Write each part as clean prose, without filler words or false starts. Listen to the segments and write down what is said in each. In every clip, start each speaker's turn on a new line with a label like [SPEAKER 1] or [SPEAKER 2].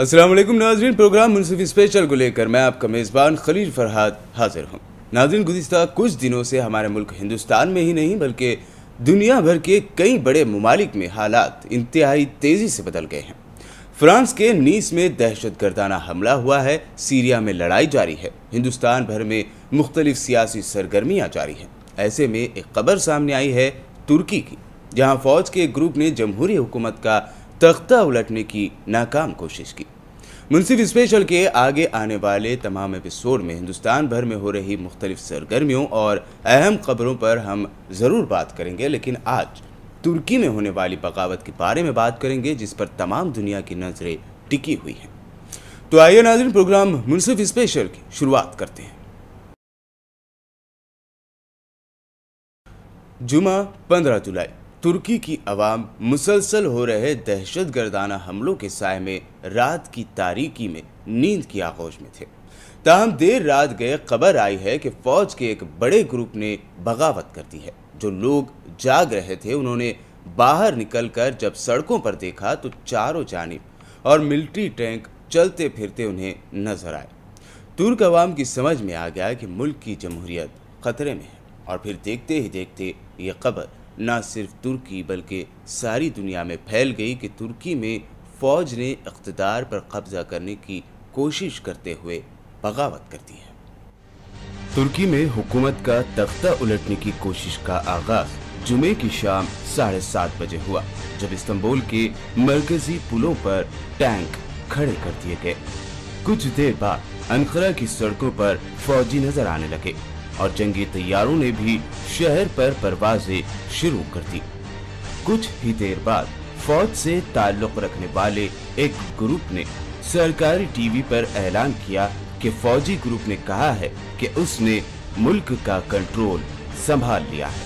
[SPEAKER 1] अस्सलाम वालेकुम नाज़रीन, प्रोग्राम मुनसिफ स्पेशल को लेकर मैं आपका मेज़बान खलील फरहाद हाजिर हूँ। नाज़रीन, गुज़िश्ता कुछ दिनों से हमारे मुल्क हिंदुस्तान में ही नहीं बल्कि दुनिया भर के कई बड़े ममालिक में हालात इंतहाई तेज़ी से बदल गए हैं। फ्रांस के नीस में दहशतगर्दाना हमला हुआ है, सीरिया में लड़ाई जारी है, हिंदुस्तान भर में मुख्तलिफ सियासी सरगर्मियाँ जारी हैं। ऐसे में एक खबर सामने आई है तुर्की की, जहाँ फ़ौज के एक ग्रुप ने जमहूरी हुकूमत का तख्ता उलटने की नाकाम कोशिश की। मुंसिफ स्पेशल के आगे आने वाले तमाम एपिसोड में हिंदुस्तान भर में हो रही मुख्तलिफ सरगर्मियों और अहम खबरों पर हम ज़रूर बात करेंगे, लेकिन आज तुर्की में होने वाली बगावत के बारे में बात करेंगे जिस पर तमाम दुनिया की नज़रें टिकी हुई हैं। तो आइए नाज़रीन, प्रोग्राम मुंसिफ स्पेशल की शुरुआत करते हैं। जुमा 15 जुलाई। तुर्की की आवाम मुसलसल हो रहे दहशतगर्दाना हमलों के साए में रात की तारीकी में नींद की आगोश में थे। ताहम देर रात गए खबर आई है कि फौज के एक बड़े ग्रुप ने बगावत कर दी है। जो लोग जाग रहे थे उन्होंने बाहर निकलकर जब सड़कों पर देखा तो चारों जानिब और मिलिट्री टैंक चलते फिरते उन्हें नजर आए। तुर्क अवाम की समझ में आ गया कि मुल्क की जमहूरियत खतरे में है, और फिर देखते ही देखते ये खबर न सिर्फ तुर्की बल्कि सारी दुनिया में फैल गई कि तुर्की में फ़ौज ने इक़्तिदार पर कब्जा करने की कोशिश करते हुए बगावत कर दी है। तुर्की में हुकूमत का तख्ता उलटने की कोशिश का आगाज जुमे की शाम 7:30 बजे हुआ, जब इस्तांबुल के मरकजी पुलों पर टैंक खड़े कर दिए गए। कुछ देर बाद अंकारा की सड़कों पर फौजी नजर आने लगे और जंगी तैयारों ने भी शहर पर परवाजें शुरू कर दी। कुछ ही देर बाद फौज से ताल्लुक रखने वाले एक ग्रुप ने सरकारी टीवी पर ऐलान किया कि फौजी ग्रुप ने कहा है कि उसने मुल्क का कंट्रोल संभाल लिया है।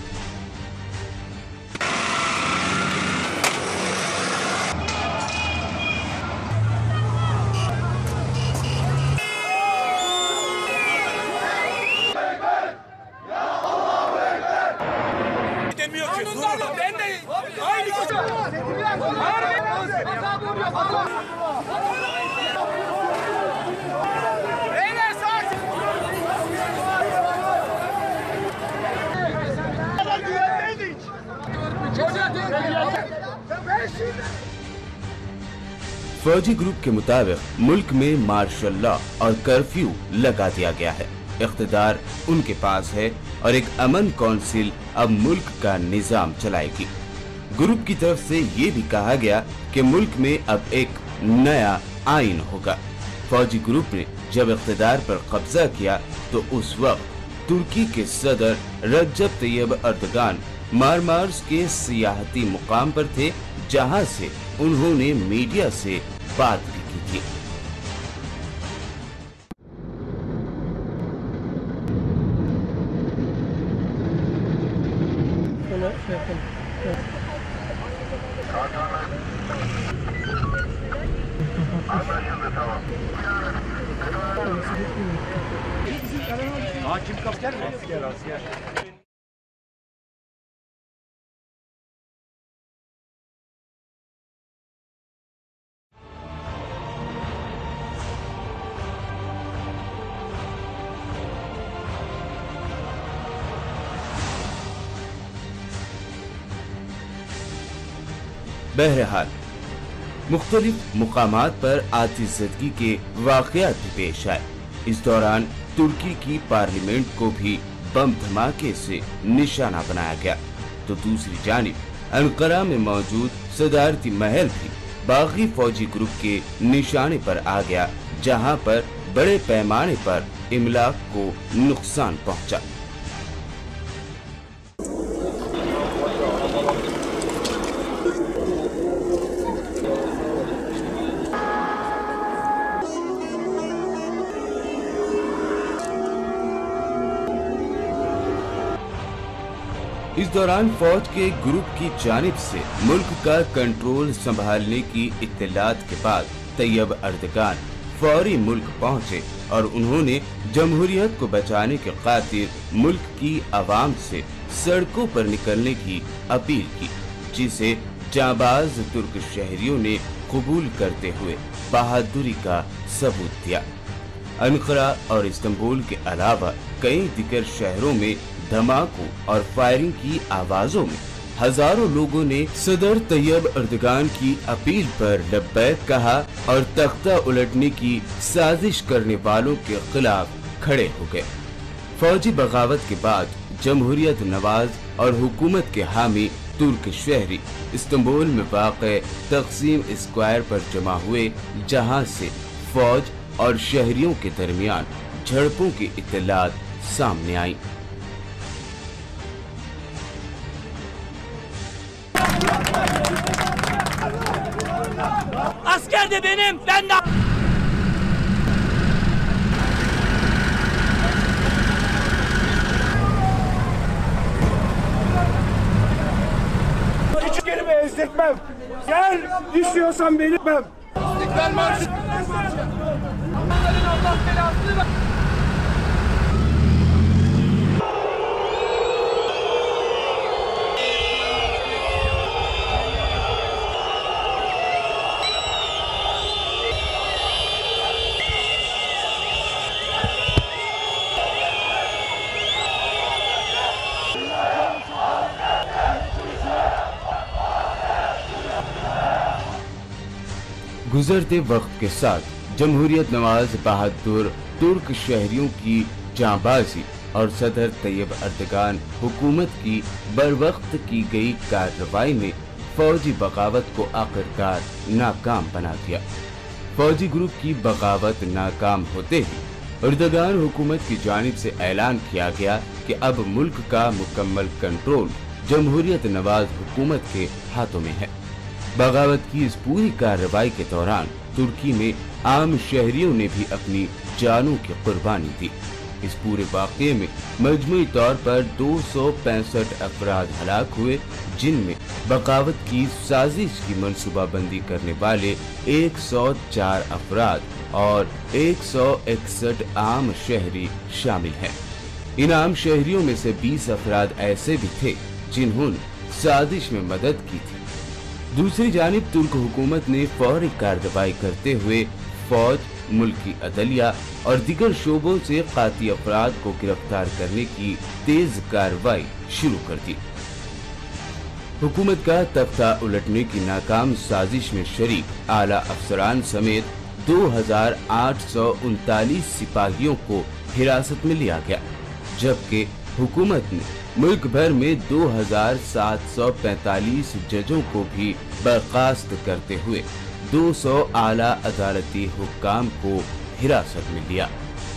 [SPEAKER 1] फौजी ग्रुप के मुताबिक मुल्क में मार्शल लॉ और कर्फ्यू लगा दिया गया है। इख्तिदार उनके पास है और एक अमन काउंसिल अब मुल्क का निजाम चलाएगी। ग्रुप की तरफ से ये भी कहा गया कि मुल्क में अब एक नया आइन होगा। फौजी ग्रुप ने जब इख्तिदार पर कब्जा किया तो उस वक्त तुर्की के सदर रजब तैयब अर्दगान मारमार्स के सियाहती मुकाम पर थे, जहां से उन्होंने मीडिया से बात भी की थी। बहरहाल मुख्तलिफ मुकामात पर आतिशज़दगी के वाक़यात भी पेश आए। इस दौरान तुर्की की पार्लियामेंट को भी बम धमाके से निशाना बनाया गया, तो दूसरी जानिब अंकारा में मौजूद सदारती महल भी बागी फौजी ग्रुप के निशाने पर आ गया, जहां पर बड़े पैमाने पर इमलाक को नुकसान पहुंचा। इस दौरान फौज के ग्रुप की जानिब से मुल्क का कंट्रोल संभालने की इत्तलात के बाद तैयब अर्दगान फौरी मुल्क पहुंचे और उन्होंने जमहूरियत को बचाने के खातिर मुल्क की आवाम से सड़कों पर निकलने की अपील की, जिसे जाबाज तुर्क शहरियों ने कबूल करते हुए बहादुरी का सबूत दिया। अनकरा और इस्तांबुल के अलावा कई दिगर शहरों में धमाकों और फायरिंग की आवाजों में हजारों लोगों ने सदर तैयब अर्दगान की अपील पर लब्बैक कहा और तख्ता उलटने की साजिश करने वालों के खिलाफ खड़े हो गए। फौजी बगावत के बाद जमहूरियत नवाज और हुकूमत के हामी तुर्क शहरी इस्तांबुल में वाक़े तक़सीम स्क्वायर पर जमा हुए, जहां से फौज और शहरियों के दरमियान झड़पों की इत्तलात सामने आई।
[SPEAKER 2] Asker de benim, ben de...
[SPEAKER 3] Küçük elimi ezdirtmem. Gel, istiyorsan belirtmem.
[SPEAKER 2] İstiklal Marşı! Allah belasını ver!
[SPEAKER 1] गुजरते वक्त के साथ जमहूरियत नवाज बहादुर तुर्क शहरियों की जांबाजी और सदर तैयब अर्दगान हुकूमत की बरवक्त की गई कार्रवाई में फौजी बगावत को आखिरकार नाकाम बना दिया। फौजी ग्रुप की बगावत नाकाम होते ही अर्दगान हुकूमत की जानिब से ऐलान किया गया कि अब मुल्क का मुकम्मल कंट्रोल जमहूरियत नवाज हुकूमत के हाथों में है। बगावत की इस पूरी कार्रवाई के दौरान तुर्की में आम शहरियों ने भी अपनी जानों की कुर्बानी दी। इस पूरे वाक़े में मजमूई तौर पर 265 अफराद हलाक हुए, जिनमें बगावत की साजिश की मंसूबाबंदी करने वाले 104 अफराद और 161 आम शहरी शामिल हैं। इन आम शहरियों में से 20 अफराद ऐसे भी थे जिन्होंने साजिश में मदद की थी। दूसरी जानिब तुर्क हुकूमत ने फौरी कार्रवाई करते हुए फौज, मुल्की अदलिया और दिगर शोबों से काती अफराद को गिरफ्तार करने की तेज कार्रवाई शुरू कर दी। हुकूमत का तख्ता उलटने की नाकाम साजिश में शरीक आला अफसरान समेत 2839 सिपाहियों को हिरासत में लिया गया, जबकि हुकूमत ने मुल्क भर में 2745 जजों को भी बर्खास्त करते हुए 200 आला अदालती हुक्काम को हिरासत में लिया।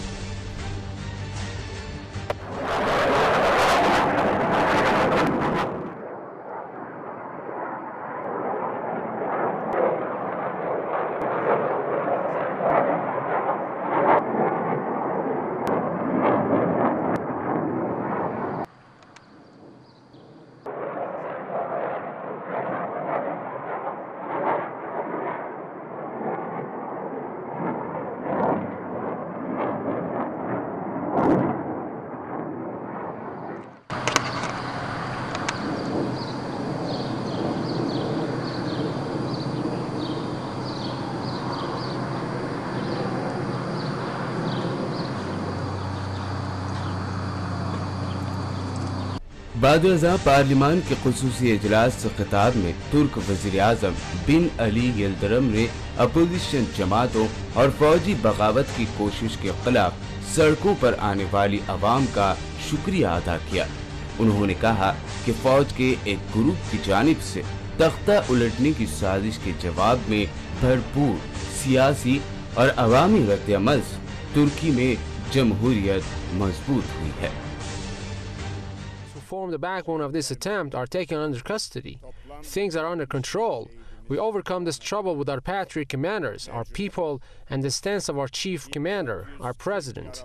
[SPEAKER 1] बाद-ए-अज़ां पार्लिमान के खुसूसी इजलास से खिताब में तुर्क वज़ीर आज़म बिन अली यल्दरम ने अपोजिशन जमातों और फौजी बगावत की कोशिश के खिलाफ सड़कों पर आने वाली आवाम का शुक्रिया अदा किया। उन्होंने कहा कि फौज के एक ग्रुप की जानिब से तख्ता उलटने की साजिश के जवाब में भरपूर सियासी और अवामी रद्द-ए-अमल से तुर्की में जमहूरियत मजबूत हुई है।
[SPEAKER 4] Form the backbone of this attempt are taken under custody. Things are under control. We overcome this trouble with our patriot commanders, our people, and the stance of our chief commander, our president.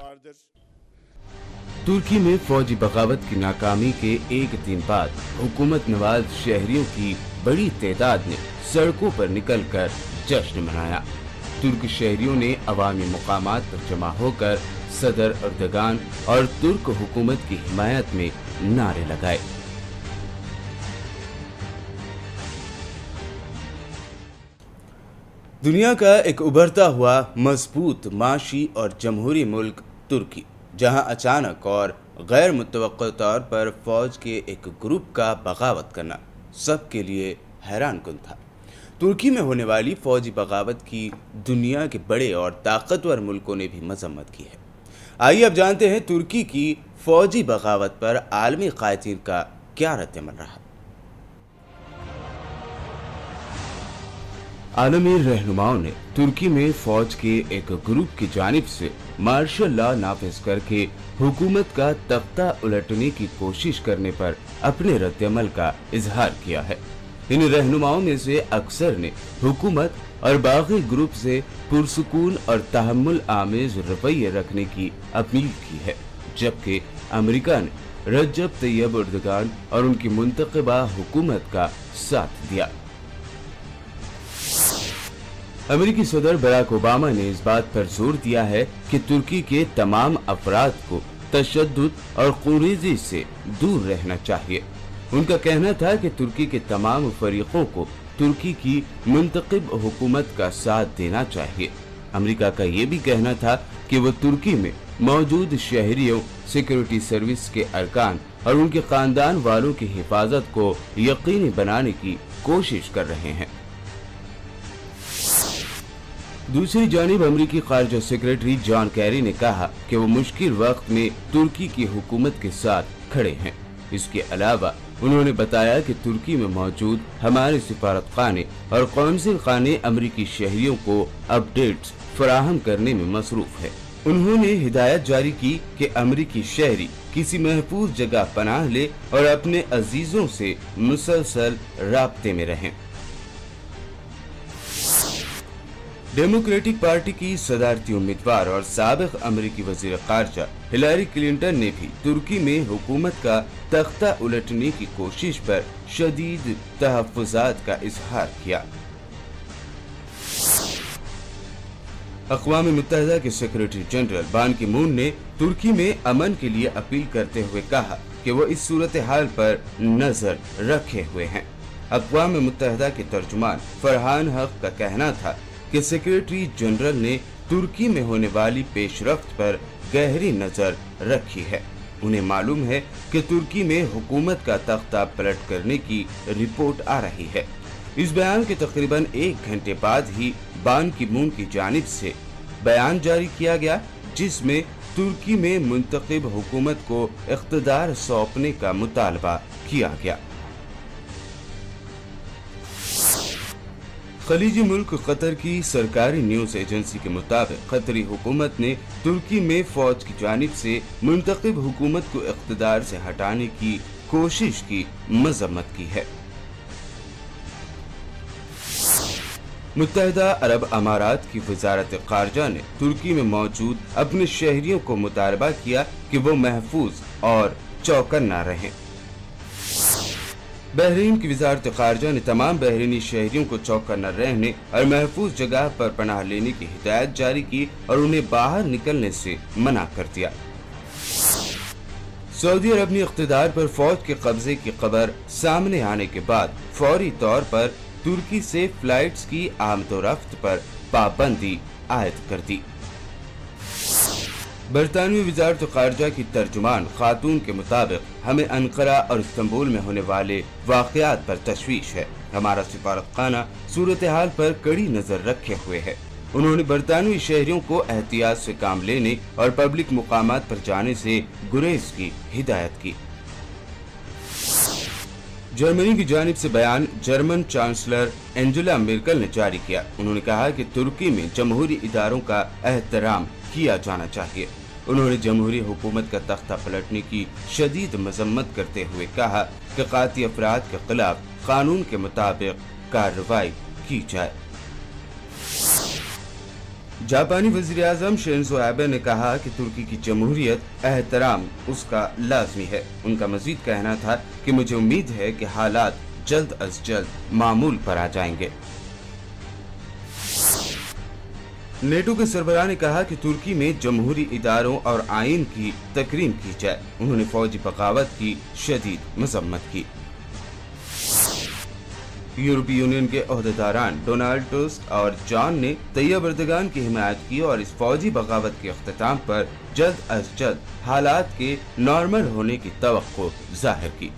[SPEAKER 1] तुर्की में फौजी बगावत की नाकामी के एक दिन बाद हुकूमत नवाज शहरियों की बड़ी तादाद ने सड़कों पर निकलकर जश्न मनाया। तुर्क शहरियों ने अवामी मुकामात पर जमा होकर सदर अर्दगान और तुर्क हुकूमत की हिमायत में नारे लगाए। دنیا کا ایک ابھرتا ہوا مضبوط معاشی اور جمہوری ملک ترکی، جہاں اچانک اور غیر متوقع طور پر فوج کے ایک گروپ کا بغاوت کرنا سب کے لیے حیران کن تھا۔ ترکی میں ہونے والی فوجی بغاوت کی دنیا کے بڑے اور طاقتور ملکوں نے بھی مذمت کی ہے۔ آئیے اب جانتے ہیں ترکی کی فوجی بغاوت پر عالمی قائدین کا کیا رد عمل رہا۔ عالمی رہنماؤں نے ترکی میں فوج کے ایک گروپ کی جانب سے مارشل لا نافذ کر کے حکومت کا تختہ الٹنے کی کوشش کرنے پر اپنے رد عمل کا اظہار کیا ہے۔ ان رہنماؤں میں سے اکثر نے حکومت اور باغی گروپ سے پرسکون اور تحمل آمیز رویے رکھنے کی اپیل کی ہے، جبکہ امریکہ نے رجب طیب اردگان اور ان کی منتخبہ حکومت کا ساتھ دیا۔ امریکی صدر براک اوباما نے اس بات پر زور دیا ہے کہ ترکی کے تمام افراد کو تشدد اور خونریزی سے دور رہنا چاہیے۔ ان کا کہنا تھا کہ ترکی کے تمام فریقوں کو ترکی کی منتخب حکومت کا ساتھ دینا چاہیے۔ امریکہ کا یہ بھی کہنا تھا کہ وہ ترکی میں موجود شہریوں، سیکورٹی سروس کے ارکان اور ان کے خاندان والوں کی حفاظت کو یقینی بنانے کی کوشش کر رہے ہیں۔ دوسری جانب امریکی خارجہ سیکریٹری جان کیری نے کہا کہ وہ مشکل وقت میں ترکی کی حکومت کے ساتھ کھڑے ہیں۔ اس کے علاوہ انہوں نے بتایا کہ ترکی میں موجود ہمارے سفارت خانے اور قونصل خانے امریکی شہریوں کو اپڈیٹس فراہم کرنے میں مصروف ہے۔ انہوں نے ہدایت جاری کی کہ امریکی شہری کسی محفوظ جگہ پناہ لے اور اپنے عزیزوں سے مسلسل رابطے میں رہیں۔ ڈیموکریٹک پارٹی کی صدارتی امیدوار اور سابق امریکی وزیر خارجہ ہلاری کلنٹن نے بھی ترکی میں حکومت کا تختہ الٹنے کی کوشش پر شدید تحفظات کا اظہار کیا۔ اقوام متحدہ کے سیکریٹری جنرل بان کی مون نے ترکی میں امن کے لیے اپیل کرتے ہوئے کہا کہ وہ اس صورتحال پر نظر رکھے ہوئے ہیں۔ اقوام متحدہ کے ترجمان فرحان حق کا کہنا تھا کہ سیکریٹری جنرل نے ترکی میں ہونے والی پیش رفت پر گہری نظر رکھی ہے۔ انہیں معلوم ہے کہ ترکی میں حکومت کا تختہ پلٹ کرنے کی رپورٹ آ رہی ہے۔ اس بیان کے تقریباً 1 گھنٹے بعد ہی بان کی مون کی جانب سے بیان جاری کیا گیا، جس میں ترکی میں منتخب حکومت کو اقتدار سونپنے کا مطالبہ کیا گیا۔ خلیجی ملک قطر کی سرکاری نیوز ایجنسی کے مطابق قطری حکومت نے ترکی میں فوج کی جانب سے منتخب حکومت کو اقتدار سے ہٹانے کی کوشش کی مذمت کی ہے۔ متحدہ عرب امارات کی وزارت خارجہ نے ترکی میں موجود اپنے شہریوں کو مطالبہ کیا کہ وہ محفوظ اور چوکنا رہیں۔ بحرین کی وزارت خارجہ نے تمام بحرینی شہریوں کو چوکنا رہنے اور محفوظ جگہ پر پناہ لینے کی ہدایت جاری کی اور انہیں باہر نکلنے سے منع کر دیا۔ سعودی عرب نے اقتدار پر فوج کے قبضے کی خبر سامنے آنے کے بعد فوری طور پر ترکی سے فلائٹس کی آمد و رفت پر پابندی عائد کر دی۔ برطانوی وزارت خارجہ کی ترجمان خاتون کے مطابق ہمیں انقرہ اور استنبول میں ہونے والے واقعات پر تشویش ہے۔ ہمارا سفارت خانہ صورتحال پر کڑی نظر رکھے ہوئے ہے۔ انہوں نے برطانوی شہریوں کو احتیاط سے کام لینے اور پبلک مقامات پر جانے سے گریز کی ہدایت کی۔ جرمنی کی جانب سے بیان جرمن چانسلر اینجلا مرکل نے جاری کیا۔ انہوں نے کہا کہ ترکی میں جمہوری اداروں کا احترام کیا جانا چاہیے۔ انہوں نے جمہوری حکومت کا تختہ پلٹنے کی شدید مذمت کرتے ہوئے کہا کہ قاطی افراد کے خلاف قانون کے مطابق کارروائی کی جائے۔ جاپانی وزیر اعظم شینزو ایبے نے کہا کہ ترکی کی جمہوریت احترام اس کا لازمی ہے۔ ان کا مزید کہنا تھا کہ مجھے امید ہے کہ حالات جلد از جلد معمول پر آ جائیں گے۔ نیٹو کے سربراہ نے کہا کہ ترکی میں جمہوری اداروں اور آئین کی تکریم کی جائے۔ انہوں نے فوجی بغاوت کی شدید مذمت کی۔ यूरोपीय यूनियन के ओहदेदारान डोनाल्ड टस्क और जॉन ने तैयब अर्दगान की हिमायत की और इस फौजी बगावत के अख्तिताम पर जल्द अज जल्द हालात के नॉर्मल होने की तवक्को जाहिर की।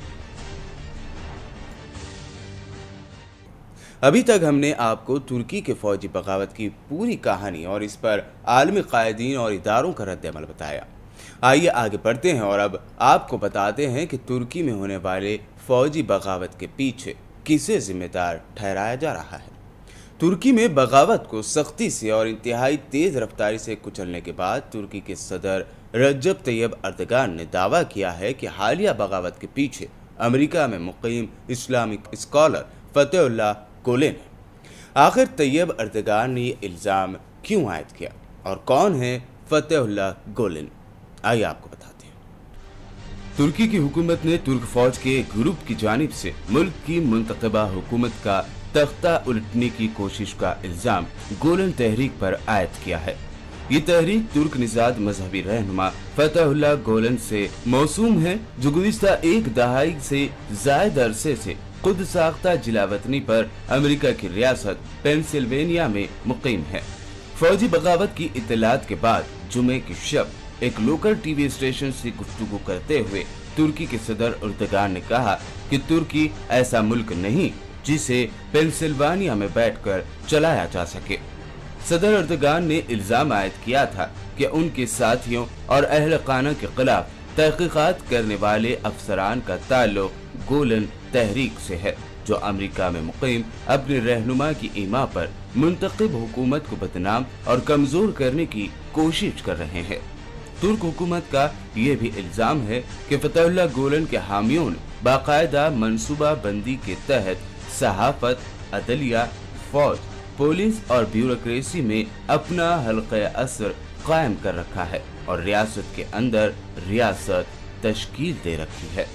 [SPEAKER 1] अभी तक हमने आपको तुर्की के फौजी बगावत की पूरी कहानी और इस पर आलमी कायदीन और इदारों का रद्द-ए-अमल बताया। आइए आगे बढ़ते हैं और अब आपको बताते हैं कि तुर्की में होने वाले फौजी बगावत के पीछे किसे जिम्मेदार ठहराया जा रहा है। तुर्की में बगावत को सख्ती से और इंतहाई तेज रफ्तारी से कुचलने के बाद तुर्की के सदर रजब तैयब अर्दगान ने दावा किया है कि हालिया बगावत के पीछे अमेरिका में मुकीम इस्लामिक स्कॉलर फतेहुल्लाह गोलेन है। आखिर तैयब अर्दगान ने ये इल्ज़ाम क्यों आयद किया और कौन है फतेहुल्लाह गोलेन, आइए आपको बताते हैं। तुर्की की हुकूमत ने तुर्क फौज के एक ग्रुप की जानिब से मुल्क की मुंतखबा हुकूमत का तख्ता उलटने की कोशिश का इल्ज़ाम गोलन तहरीक पर आयद किया है। ये तहरीक तुर्क निजाद मजहबी रहनुमा फतेहुल्लाह गोलन से मौसूम है, जो गुज़िश्ता एक दहाई से ज़ायद अरसे से खुद साख्ता जिला वतनी पर अमेरिका की रियासत पेंसिल्वेनिया में मुकीम है। फौजी बगावत की इत्तलात के बाद जुमे की शब एक लोकल टीवी स्टेशन से गुफ्तगू करते हुए तुर्की के सदर अर्दगान ने कहा कि तुर्की ऐसा मुल्क नहीं जिसे पेंसिल्वेनिया में बैठकर चलाया जा सके। सदर अर्दगान ने इल्जाम आयद किया था कि उनके साथियों और अहल खाना के खिलाफ तहकीकात करने वाले अफसरान का ताल्लुक गोलन तहरीक से है, जो अमेरिका में मुकीम अपने रहनुमा की ईमा पर मुंतखब हुकूमत को बदनाम और कमजोर करने की कोशिश कर रहे हैं। तुर्क हुकूमत का ये भी इल्जाम है कि फतेहुल्लाह गोलन के हामियों ने बाकायदा मनसूबा बंदी के तहत सहाफत, अदलिया, फौज, पुलिस और ब्यूरोक्रेसी में अपना हल्क़े असर कायम कर रखा है और रियासत के अंदर रियासत तश्कील दे रखी है।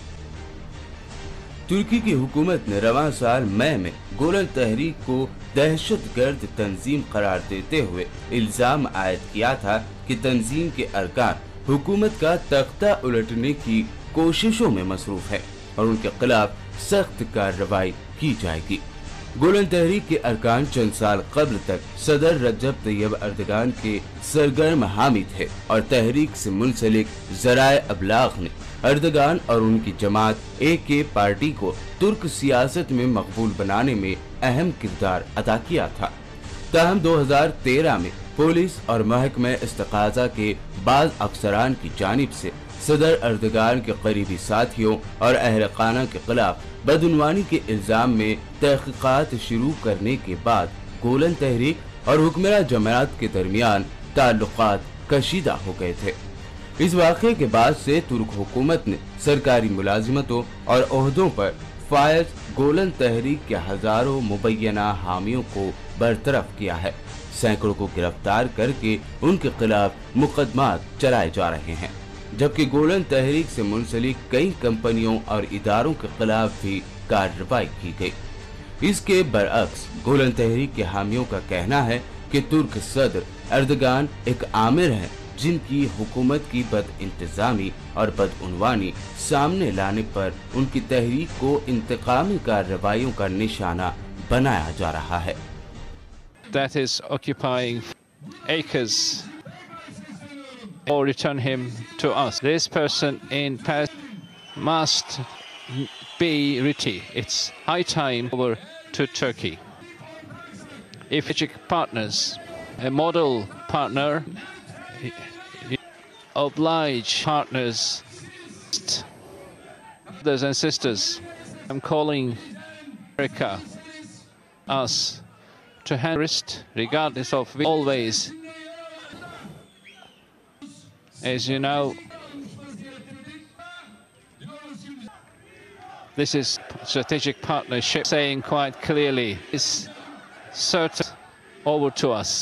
[SPEAKER 1] तुर्की की हुकूमत ने रवां साल मई में गोलन तहरीक को दहशतगर्द तंजीम करार देते हुए इल्जाम आयद किया था कि तंजीम के अरकान हुकूमत का तख्ता उलटने की कोशिशों में मसरूफ है और उनके खिलाफ सख्त कार्रवाई की जाएगी। गोलन तहरीक के अरकान चंद साल कबल तक सदर रजब तैयब अर्दगान के सरगर्म हामी थे और तहरीक से मुंसलिक ज़राए अबलाग ने अर्दगान और उनकी जमात AK पार्टी को तुर्क सियासत में मकबूल बनाने में अहम किरदार अदा किया था। ताहम 2013 में पुलिस और महकमे इस्तकाज़ा के बाज़ अफसरान की जानिब से सदर अर्दगान के करीबी साथियों और अहल खाना के खिलाफ बदउनवानी के इल्जाम में तहकीकात शुरू करने के बाद गोलन तहरीक और हुक्मरान जमात के दरमियान ताल्लुकात कशीदा हो गए थे। इस वाक़े के बाद से तुर्क हुकूमत ने सरकारी मुलाजिमतों और ओहदों पर फायज गोलन तहरीक के हजारों मुबैना हामियों को बरतरफ किया है। सैकड़ों को गिरफ्तार करके उनके खिलाफ मुकदमात चलाए जा रहे हैं, जबकि गोलन तहरीक से मुंसलिक कई कंपनियों और इदारों के खिलाफ भी कार्रवाई की गई। इसके बरअक्स गोलन तहरीक के हामियों का कहना है कि तुर्क सदर अर्दगान एक आमिर है जिनकी हुकूमत की बद इंतजामी और बदउनवानी सामने लाने पर उनकी तहरीक को इंतकामी कार्रवाइयों का निशाना बनाया जा रहा है।
[SPEAKER 5] That is occupying acres or return him to us. This person in past must be Riti. It's high time over to Turkey. If partners, a model partner, oblige partners, brothers and sisters, I'm calling America, us, to hand regardless of always. As you know, this is strategic partnership, saying quite clearly, is certain over to us.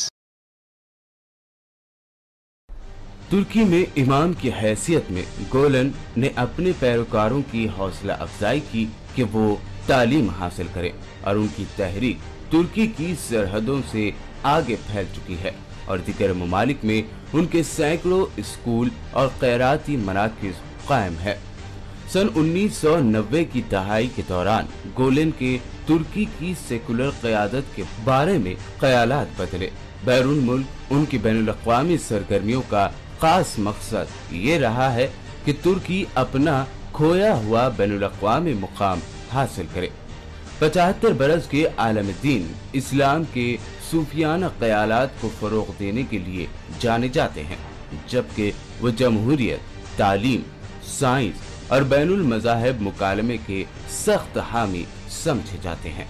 [SPEAKER 1] तुर्की में इमाम की हैसियत में गोलन ने अपने पैरोकारों की हौसला अफजाई की कि वो तालीम हासिल करें और उनकी तहरीक तुर्की की सरहदों से आगे फैल चुकी है और दीगर ममालिक में उनके सैकड़ों स्कूल और खैराती मराकिज़ कायम है। सन 1990 की दहाई के दौरान गोलन के तुर्की की सेकुलर क़यादत के बारे में ख़यालात बदले। बैरून मुल्क उनकी बैनुल-अक़वामी सरगर्मियों का खास मकसद ये रहा है कि तुर्की अपना खोया हुआ बैनुल-अक़वामी मुकाम हासिल करे। 75 बरस के आलम दीन इस्लाम के सूफियाना ख़यालात को फ़रोग़ देने के लिए जाने जाते हैं, जबकि वो जमहूरियत, तालीम, साइंस और बैनुल मज़ाहिब मुकालमे के सख्त हामी समझे जाते हैं।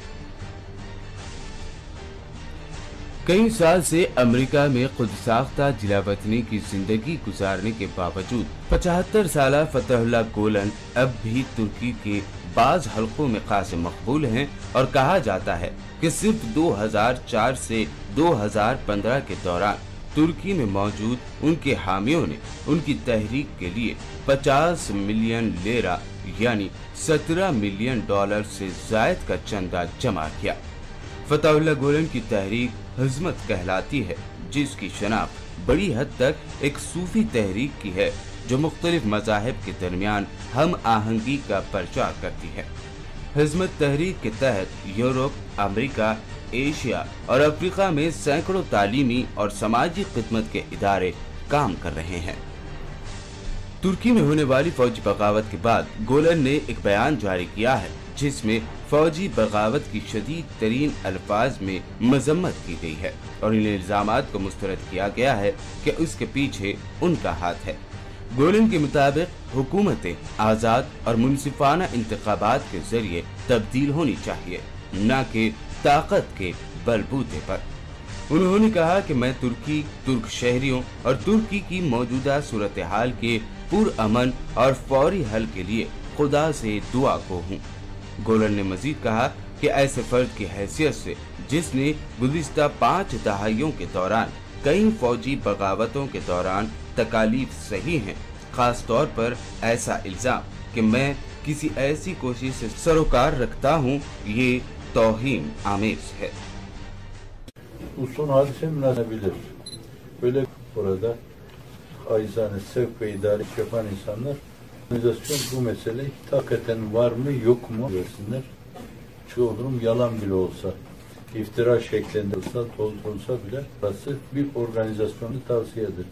[SPEAKER 1] कई साल से अमेरिका में खुद साख्ता जिला वतनी की जिंदगी गुजारने के बावजूद 75 साला फतहुल्लाह गोलन अब भी तुर्की के बाज हलकों में खासे मकबूल हैं और कहा जाता है कि सिर्फ 2004 से 2015 के दौरान तुर्की में मौजूद उनके हामियों ने उनकी तहरीक के लिए 50 मिलियन लेरा यानी 17 मिलियन डॉलर से जायद का चंदा जमा किया। फतहुल्लाह गोलन की तहरीक हिज़्मत कहलाती है, जिसकी शनाख्त बड़ी हद तक एक सूफी तहरीक की है जो मुख्तलिफ मज़ाहिब के दरमियान हम आहंगी का प्रचार करती है। हिज़्मत तहरीक के तहत यूरोप, अमेरिका, एशिया और अफ्रीका में सैकड़ों तालीमी और समाजी खिदमत के इदारे काम कर रहे हैं। तुर्की में होने वाली फौजी बगावत के बाद गोलन ने एक बयान जारी किया है, जिसमें फौजी बगावत की शदीद तरीन अल्फाज में मजम्मत की गई है और इन इल्जामात को मुस्तरद किया गया है कि उसके पीछे उनका हाथ है। गोलन के मुताबिक हुकूमतें आज़ाद और मुनसिफाना इंतखाबात के जरिए तब्दील होनी चाहिए, न कि ताकत के बलबूते पर। उन्होंने कहा कि मैं तुर्क शहरियों और तुर्की की मौजूदा सूरत हाल के पुरअमन और फौरी हल के लिए खुदा से दुआ को हूँ। गोलन ने मजीद कहा कि ऐसे फर्द की हैसियत से जिसने गुज़िश्ता 5 दहाइयों के दौरान कई फौजी बगावतों के दौरान तकालीफ सही हैं, खास तौर पर ऐसा इल्जाम कि मैं किसी ऐसी कोशिश से सरोकार रखता हूँ, ये तौहीन आमेज है।
[SPEAKER 6] Bu son hadise münasebbidir. Böyle burada aizane sevk ve idare yapan insanlar organizasyon bu mesele hakikaten var mı yok mu versinler. Çoğu durum yalan bile olsa, iftira şeklinde olsa, doldurulsa bile burası bir organizasyonu tavsiye eder.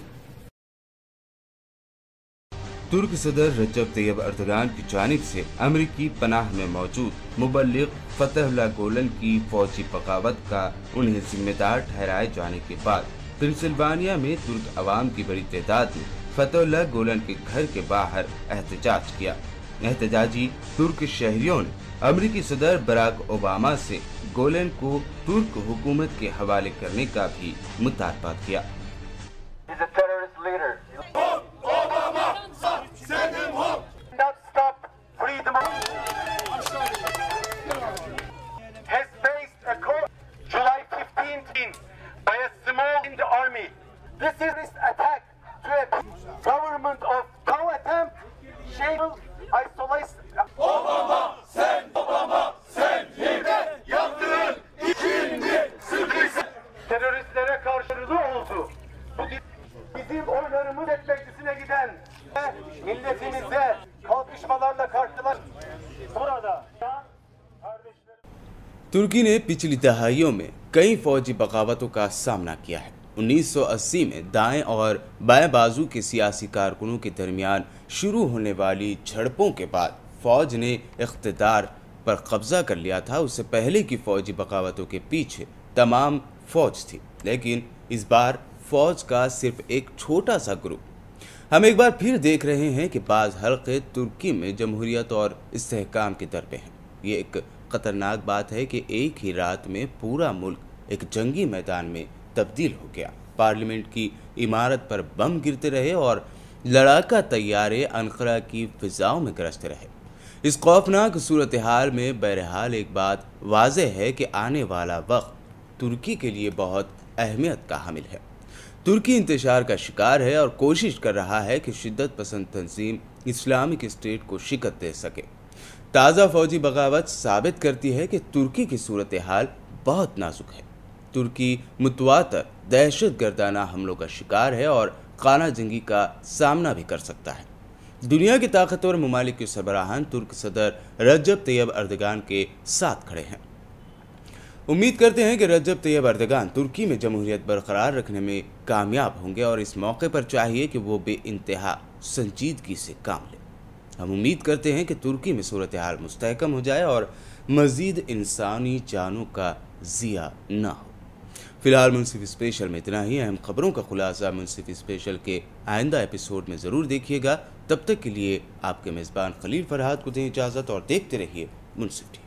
[SPEAKER 1] तुर्क सदर रजब तैयब अर्दगान की जानिब से अमरीकी पनाह में मौजूद मुबल्लिग फतहुल्लाह गोलन की फौजी बगावत का उन्हें जिम्मेदार ठहराए जाने के बाद पेंसिल्वानिया में तुर्क अवाम की बड़ी तादाद ने फतहुल्लाह गोलन के घर के बाहर एहतजाज किया। एहतजाजी तुर्क शहरियों ने अमरीकी सदर बराक ओबामा से गोलन को तुर्क हुकूमत के हवाले करने का भी मुतालबा किया।
[SPEAKER 3] This is this attack to a government of co-attempt, shale, isolation. Obama, sen yine yaptığın ikinci sıkıntı. Teröristlere karşı oldu. Bu bizim oylarımız meclisine giden milletimize kalkışmalarla karşılaş. Burada
[SPEAKER 1] तुर्की ने पिछली दहाइयों में कई फौजी बगावतों का सामना किया है। 1980 में दाएं और बाएं बाजू के सियासी कारकुनों के दरमियान शुरू होने वाली झड़पों के बाद फौज ने इख्तिदार पर कब्जा कर लिया था। उससे पहले की फौजी बगावतों के पीछे तमाम फौज थी, लेकिन इस बार फौज का सिर्फ एक छोटा सा ग्रुप। हम एक बार फिर देख रहे हैं कि बाज़ हल्के तुर्की में जमहूरियत और इस्तेहकाम के दर पे हैं। ये एक खतरनाक बात है कि एक ही रात में पूरा मुल्क एक जंगी मैदान में तब्दील हो गया। पार्लियामेंट की इमारत पर बम गिरते रहे और लड़ाका तैयारे अनकरा की फिजाओं में गरजते रहे। इस खौफनाक सूरत हाल में बहरहाल एक बात वाज़ेह है कि आने वाला वक्त तुर्की के लिए बहुत अहमियत का हामिल है। तुर्की इंतशार का शिकार है और कोशिश कर रहा है कि शिद्दत पसंद तंजीम इस्लामिक स्टेट को शिकस्त दे सके। ताज़ा फौजी बगावत साबित करती है कि तुर्की की सूरत हाल बहुत नाजुक है। तुर्की मुतवातर दहशत गर्दाना हमलों का शिकार है और खाना जंगी का सामना भी कर सकता है। दुनिया के ताकतवर ममालिक के सरबराहान तुर्क सदर रजब तैयब अर्दगान के साथ खड़े हैं। उम्मीद करते हैं कि रजब तैयब अर्दगान तुर्की में जमहूरियत बरकरार रखने में कामयाब होंगे और इस मौके पर चाहिए कि वो बेइंतहा संजीदगी से काम लें। हम उम्मीद करते हैं कि तुर्की में सूरत हाल मुस्तहकम हो जाए और मज़ीद इंसानी जानों का ज़िया ना हो। फिलहाल मुंसिफ स्पेशल में इतना ही। अहम खबरों का खुलासा मुंसिफ स्पेशल के आइंदा एपिसोड में ज़रूर देखिएगा। तब तक के लिए आपके मेज़बान खलील फरहाद को दें इजाज़त और देखते रहिए मुंसिफ टीवी।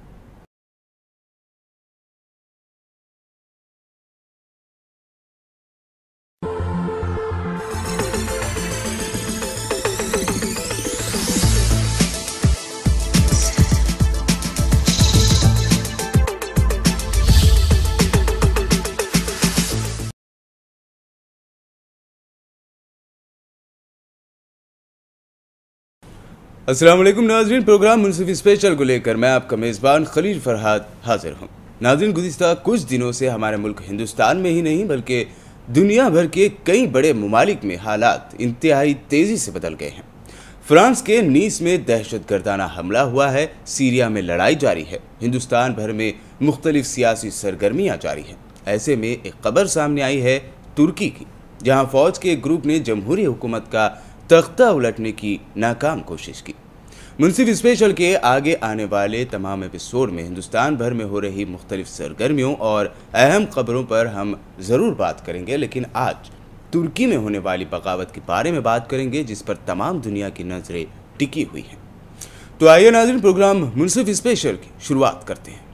[SPEAKER 1] अस्सलाम वालेकुम नाज़रीन, प्रोग्राम मुंसिफ स्पेशल को लेकर मैं आपका मेज़बान खलील फरहाद हाजिर हूँ। नाज़रीन, गुज़िश्ता कुछ दिनों से हमारे मुल्क हिंदुस्तान में ही नहीं बल्कि दुनिया भर के कई बड़े ममालिक में हालात इंतहाई तेज़ी से बदल गए हैं। फ्रांस के नीस में दहशतगर्दाना हमला हुआ है, सीरिया में लड़ाई जारी है, हिंदुस्तान भर में मुख्तलिफ सियासी सरगर्मियाँ जारी हैं। ऐसे में एक खबर सामने आई है तुर्की की, जहाँ फ़ौज के एक ग्रुप ने जमहूरी हुकूमत का तख्ता उलटने की नाकाम कोशिश की। मुंसिफ स्पेशल के आगे आने वाले तमाम एपिसोड में हिंदुस्तान भर में हो रही मुख्तलिफ सरगर्मियों और अहम खबरों पर हम ज़रूर बात करेंगे, लेकिन आज तुर्की में होने वाली बगावत के बारे में बात करेंगे जिस पर तमाम दुनिया की नज़रें टिकी हुई हैं। तो आइए नाज़रीन, प्रोग्राम मुंसिफ स्पेशल की शुरुआत करते हैं।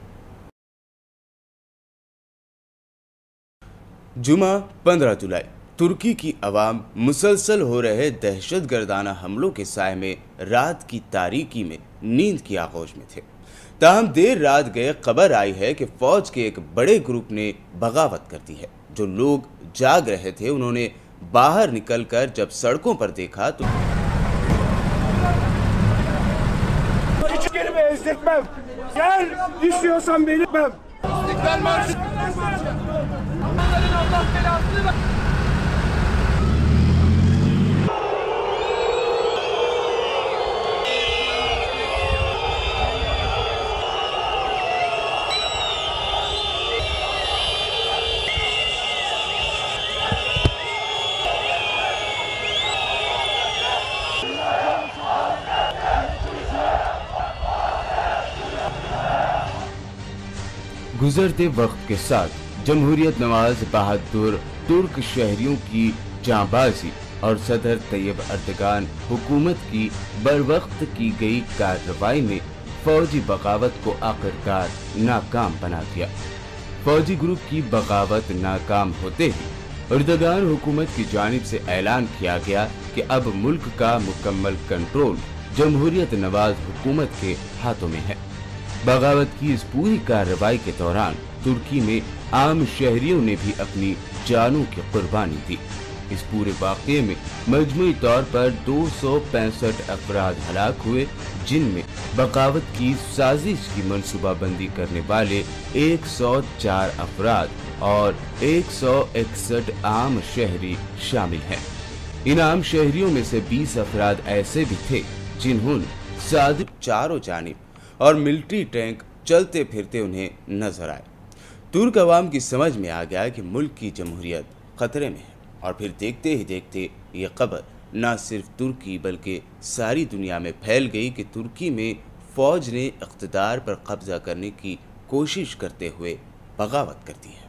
[SPEAKER 1] जुमा 15 जुलाई। तुर्की की आवाम मुसलसल हो रहे दहशतगर्दाना हमलों के साए में रात की तारीकी में नींद की आगोश में थे। ताहम देर रात गए खबर आई है कि फौज के एक बड़े ग्रुप ने बगावत कर दी है। जो लोग जाग रहे थे उन्होंने बाहर निकलकर जब सड़कों पर देखा तो गुजरते वक्त के साथ जमहूरियत नवाज बहादुर तुर्क शहरियों की जांबाजी और सदर तैयब अर्दगान हुकूमत की बरवक्त की गई कार्रवाई ने फौजी बगावत को आखिरकार नाकाम बना दिया। फौजी ग्रुप की बगावत नाकाम होते ही अर्दगान हुकूमत की जानिब से ऐलान किया गया कि अब मुल्क का मुकम्मल कंट्रोल जमहूरियत नवाज हुकूमत के हाथों में है। बगावत की इस पूरी कार्रवाई के दौरान तुर्की में आम शहरियों ने भी अपनी जानों की कुर्बानी दी। इस पूरे वाक़ये में मजमूई तौर पर 265 अफराद हलाक हुए, जिनमें बगावत की साजिश की मंसूबाबंदी करने वाले 104 अफराद और 161 आम शहरी शामिल हैं। इन आम शहरियों में से 20 अफराद ऐसे भी थे जिन्होंने सादिक चारों जानिब और मिलिट्री टैंक चलते फिरते उन्हें नजर आए। तुर्क अवाम की समझ में आ गया कि मुल्क की जमहूरियत खतरे में है और फिर देखते ही देखते ये खबर न सिर्फ तुर्की बल्कि सारी दुनिया में फैल गई कि तुर्की में फौज ने इक़्तिदार पर कब्जा करने की कोशिश करते हुए बगावत कर दी है।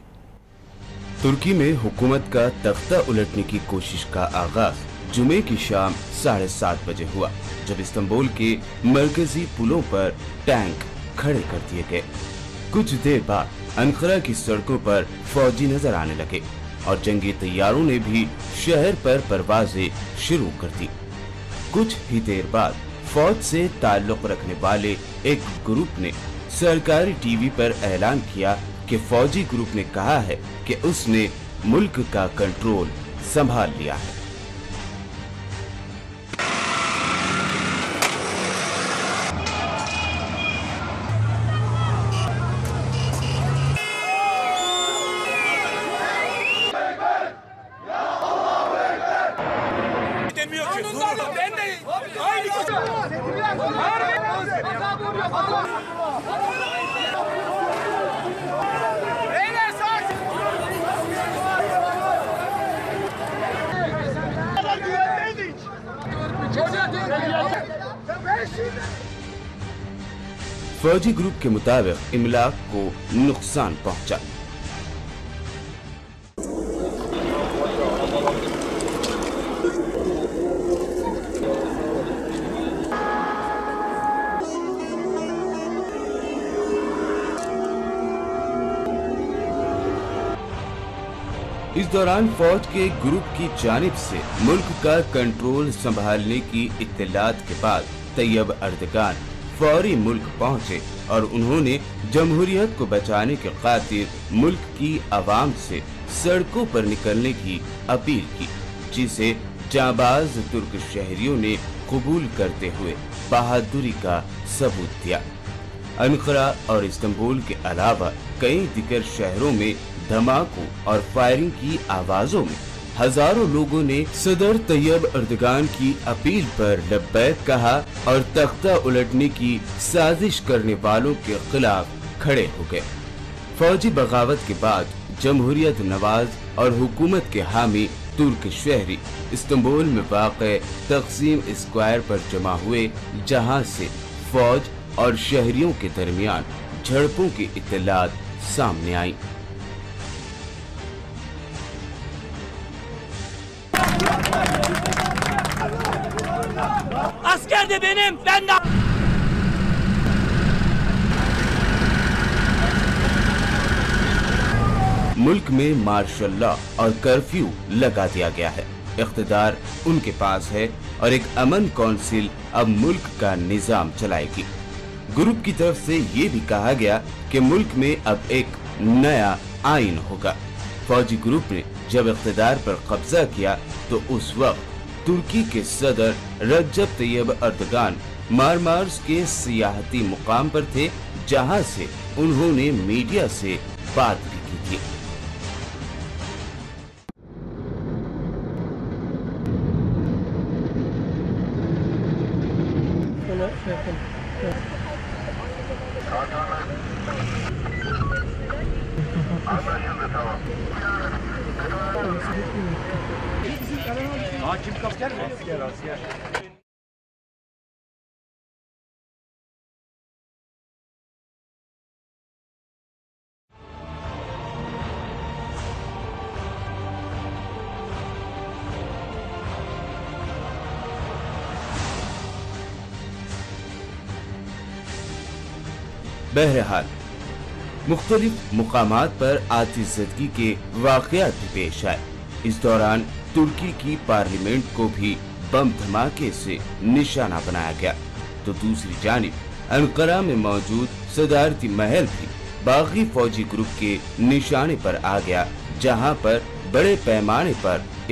[SPEAKER 1] तुर्की में हुकूमत का तख्ता उलटने की कोशिश का आगाज जुमे की शाम 7:30 बजे हुआ, जब इस्तांबुल के मरकजी पुलों पर टैंक खड़े कर दिए गए। कुछ देर बाद अंकारा की सड़कों पर फौजी नजर आने लगे और जंगी तैयारों ने भी शहर पर परवाजें शुरू कर दी। कुछ ही देर बाद फौज से ताल्लुक रखने वाले एक ग्रुप ने सरकारी टीवी पर ऐलान किया कि फौजी ग्रुप ने कहा है कि उसने मुल्क का कंट्रोल संभाल लिया है।
[SPEAKER 2] Demiyor ki. Ben de
[SPEAKER 1] फौजी ग्रुप के मुताबिक इमलाक को नुकसान पहुंचा। इस दौरान फौज के ग्रुप की जानिब से मुल्क का कंट्रोल संभालने की इत्तलात के बाद तैयब अर्दगान फौरी मुल्क पहुंचे और उन्होंने जमहूरियत को बचाने के खातिर मुल्क की आवाम से सड़कों पर निकलने की अपील की, जिसे जाबाज तुर्क शहरियों ने कबूल करते हुए बहादुरी का सबूत दिया। अनकरा और इस्तांबुल के अलावा कई दिगर शहरों में धमाकों और फायरिंग की आवाजों में हजारों लोगों ने सदर तैयब अर्दगान की अपील पर लब्बैक कहा और तख्ता उलटने की साजिश करने वालों के खिलाफ खड़े हो गए। फौजी बगावत के बाद जमहूरियत नवाज और हुकूमत के हामी तुर्क शहरी इस्तांबुल में वाक़े तक़सीम स्क्वायर पर जमा हुए, जहां से फौज और शहरियों के दरमियान झड़पों की इत्तलात सामने आई।
[SPEAKER 2] Asker de benim, ben de...
[SPEAKER 1] मुल्क में मार्शल लॉ और कर्फ्यू लगा दिया गया है। इख्तिदार उनके पास है और एक अमन काउंसिल अब मुल्क का निजाम चलाएगी। ग्रुप की तरफ से ये भी कहा गया कि मुल्क में अब एक नया आइन होगा। फौजी ग्रुप ने जब इख्तिदार पर कब्जा किया तो उस वक्त तुर्की के सदर रजब तैयब अर्दगान मारमार्स के सियाहती मुकाम पर थे, जहां से उन्होंने मीडिया से बात भी की थी। बहरहाल मुख्तलिफ मुकामात पर आतिशज़दगी के वाक़यात भी पेश आए। इस दौरान तुर्की की पार्लियामेंट को भी बम धमाके से निशाना बनाया गया, तो दूसरी जानिब अनकरा में मौजूद सदारती महल भी बागी फौजी ग्रुप के निशाने पर आ गया, जहां पर बड़े पैमाने पर